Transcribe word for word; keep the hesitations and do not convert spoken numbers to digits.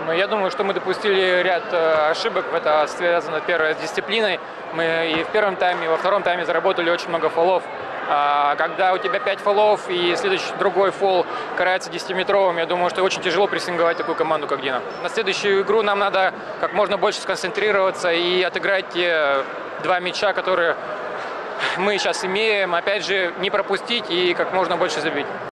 Но я думаю, что мы допустили ряд э, ошибок. Это связано, первое, с дисциплиной. Мы и в первом тайме, и во втором тайме заработали очень много фолов. А когда у тебя пять фолов и следующий другой фол карается десятиметровым, я думаю, что очень тяжело прессинговать такую команду, как Динамо. На следующую игру нам надо как можно больше сконцентрироваться и отыграть те два мяча, которые мы сейчас имеем. Опять же, не пропустить и как можно больше забить.